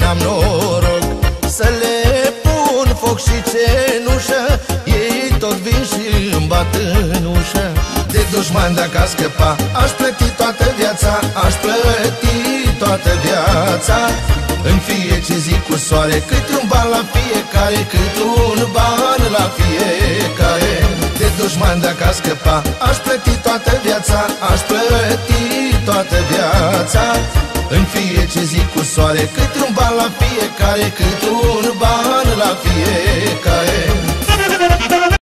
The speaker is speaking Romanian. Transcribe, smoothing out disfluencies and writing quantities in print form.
n-am noroc să le pun foc și cenușă, ei tot vin și îmi bat în ușă. De dușman dacă aș scăpa, aș plăti toată viața, aș plăti toată viața. În fiecare zi cu soare, câte un ban la fiecare, câte un ban la fiecare. De dușman dacă aș scăpa, aș plăti toată viața, aș plăti toată viața. În fiecare zi cu soare, câte un ban la fiecare, câte un ban la fiecare.